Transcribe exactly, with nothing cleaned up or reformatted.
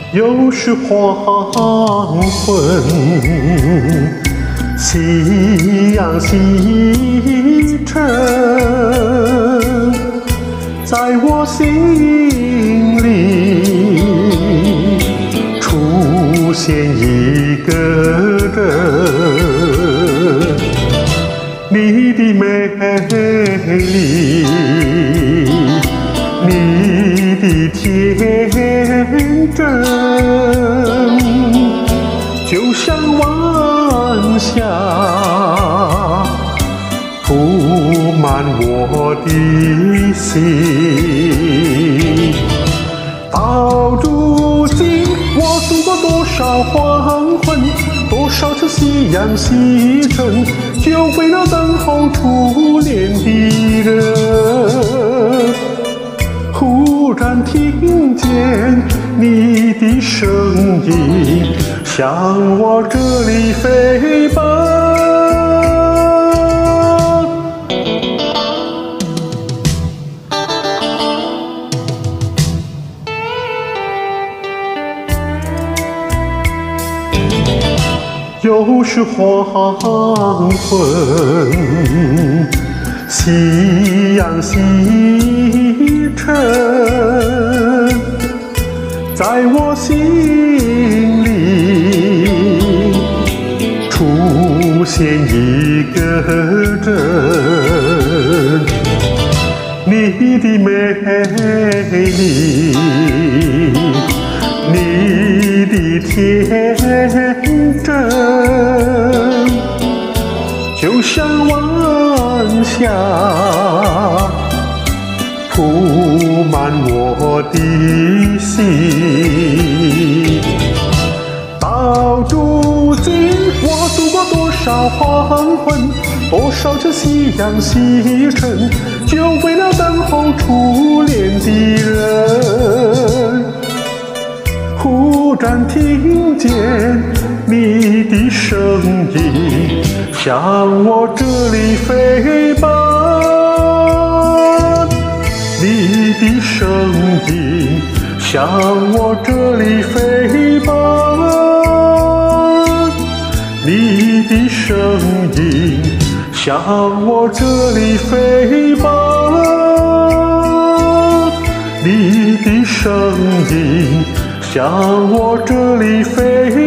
又是黄昏，夕阳西沉，在我心里出现一个人，你的美丽，你的天真，就像晚霞铺满我的心。到如今，我走过多少黄昏，多少次夕阳西沉，就为了等候初恋的人。忽然听见你的声音，向我这里飞奔。又是黄昏，夕阳西沉，在我心里出现一个人，你的美丽，你的天真，就像晚霞铺满我的心。到如今，我走过多少黄昏，多少次夕阳西沉，就为了等候初恋的人。忽然听见你的声音，向我这里飞奔。你的声音向我这里飞奔，你的声音向我这里飞奔，你的声音向我这里飞奔。